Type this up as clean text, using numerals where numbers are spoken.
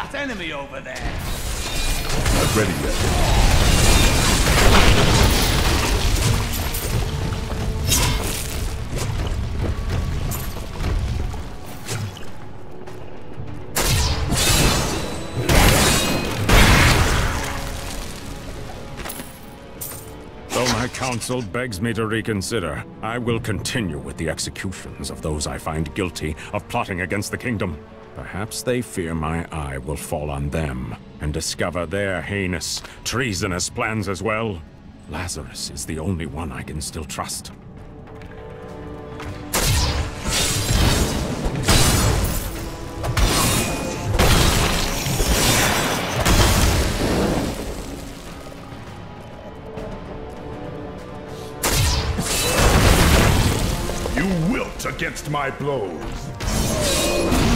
that enemy over there. Not ready yet. Though my counsel begs me to reconsider, I will continue with the executions of those I find guilty of plotting against the kingdom. Perhaps they fear my eye will fall on them and discover their heinous, treasonous plans as well. Lazarus is the only one I can still trust. You wilt against my blows.